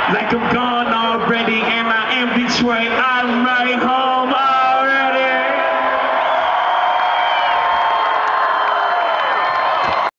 like I'm gone already, and I am Detroit. I'm right home.